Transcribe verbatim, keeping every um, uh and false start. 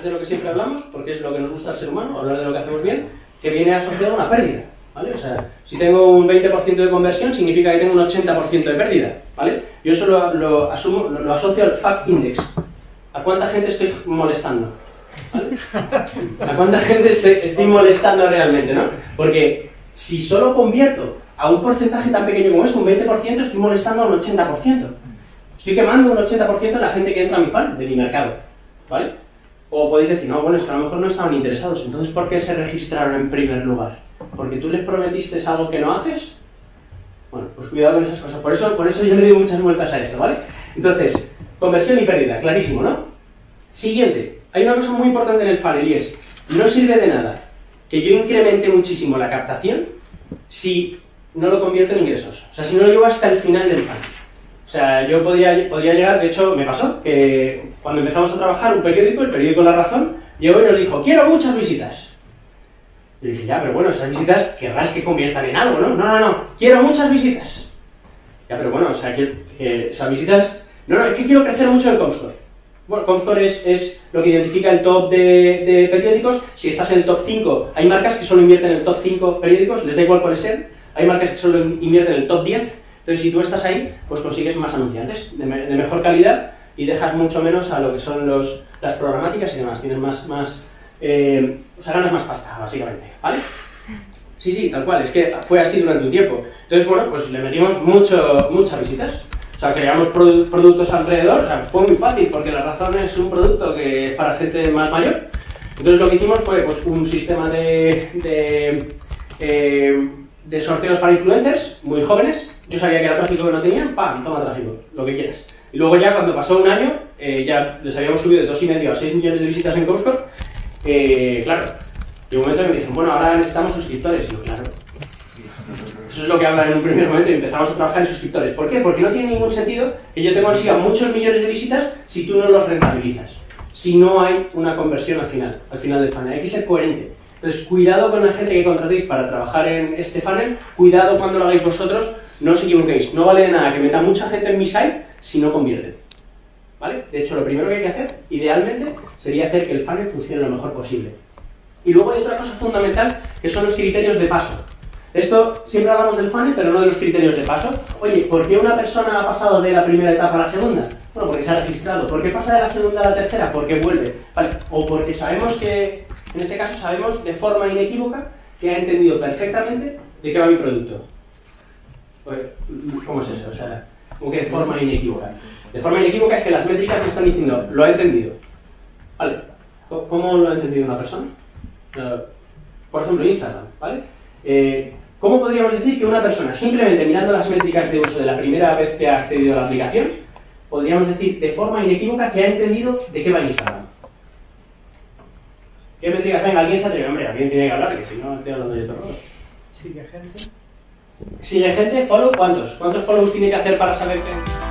es de lo que siempre hablamos, porque es lo que nos gusta al ser humano, hablar de lo que hacemos bien, que viene asociado a una pérdida, ¿vale? O sea, si tengo un veinte por ciento de conversión, significa que tengo un ochenta por ciento de pérdida, ¿vale? Yo eso lo, lo, asumo, lo, lo asocio al fact index. ¿A cuánta gente estoy molestando? ¿Vale? ¿A cuánta gente estoy, estoy molestando realmente, no? Porque si solo convierto a un porcentaje tan pequeño como esto, un veinte por ciento, estoy molestando a un ochenta por ciento. Estoy quemando un ochenta por ciento de la gente que entra a mi funnel, de mi mercado, ¿vale? O podéis decir, no, bueno, es que a lo mejor no estaban interesados, entonces ¿por qué se registraron en primer lugar? ¿Porque tú les prometiste algo que no haces? Bueno, pues cuidado con esas cosas. Por eso, por eso yo le doy muchas vueltas a esto, ¿vale? Entonces, conversión y pérdida, clarísimo, ¿no? Siguiente, hay una cosa muy importante en el funnel y es, no sirve de nada que yo incremente muchísimo la captación si no lo convierto en ingresos. O sea, si no lo llevo hasta el final del funnel. O sea, yo podría, podría llegar, de hecho me pasó, que cuando empezamos a trabajar un periódico, el periódico La Razón, llegó y nos dijo, quiero muchas visitas. Y dije, ya, pero bueno, esas visitas querrás que conviertan en algo, ¿no? No, no, no, quiero muchas visitas. Ya, pero bueno, o sea, que, que esas visitas... No, no, es que quiero crecer mucho en Comscore. Bueno, Comscore es, es lo que identifica el top de, de periódicos. Si estás en el top cinco, hay marcas que solo invierten en el top cinco periódicos, les da igual cuáles sean. Hay marcas que solo invierten en el top diez. Entonces, si tú estás ahí, pues consigues más anunciantes de, me, de mejor calidad y dejas mucho menos a lo que son los, las programáticas y demás. Tienes más... más eh, o sea, ganas más pasta, básicamente, ¿vale? Sí, sí, tal cual. Es que fue así durante un tiempo. Entonces, bueno, pues le metimos mucho, muchas visitas. O sea, creamos produ productos alrededor. O sea, fue muy fácil porque La Razón es un producto que es para gente más mayor. Entonces, lo que hicimos fue pues, un sistema de... de eh, de sorteos para influencers muy jóvenes. Yo sabía que era tráfico que no tenían, ¡pam! Toma tráfico, lo que quieras. Y luego ya cuando pasó un año, eh, ya les habíamos subido de dos y medio a seis millones de visitas en Comscore. Eh, claro, llegó un momento que me dicen, bueno, ahora necesitamos suscriptores. Y yo, claro. Eso es lo que hablan en un primer momento y empezamos a trabajar en suscriptores. ¿Por qué? Porque no tiene ningún sentido que yo te consiga muchos millones de visitas si tú no los rentabilizas. Si no hay una conversión al final, al final del funnel. Hay que ser coherente. Entonces, cuidado con la gente que contratéis para trabajar en este funnel, cuidado cuando lo hagáis vosotros, no os equivoquéis, no vale de nada que meta mucha gente en mi site si no convierten, ¿vale? De hecho, lo primero que hay que hacer, idealmente, sería hacer que el funnel funcione lo mejor posible. Y luego hay otra cosa fundamental, que son los criterios de paso. Esto, siempre hablamos del funnel, pero no de los criterios de paso. Oye, ¿por qué una persona ha pasado de la primera etapa a la segunda? Bueno, porque se ha registrado. ¿Por qué pasa de la segunda a la tercera? Porque vuelve. Vale. O porque sabemos que, en este caso, sabemos de forma inequívoca que ha entendido perfectamente de qué va mi producto. ¿Cómo es eso? O sea, ¿cómo que de forma inequívoca? De forma inequívoca es que las métricas me están diciendo, lo ha entendido. Vale. ¿Cómo lo ha entendido una persona? Por ejemplo, Instagram, ¿vale? Eh, ¿Cómo podríamos decir que una persona, simplemente mirando las métricas de uso de la primera vez que ha accedido a la aplicación, podríamos decir de forma inequívoca que ha entendido de qué va Instagram? ¿Qué métricas? Venga, alguien se atreve, hombre, alguien tiene que hablar, que si no estoy hablando de todo. ¿Sigue gente? ¿Sigue gente? ¿Follow? ¿Cuántos? ¿Cuántos follows tiene que hacer para saber que...?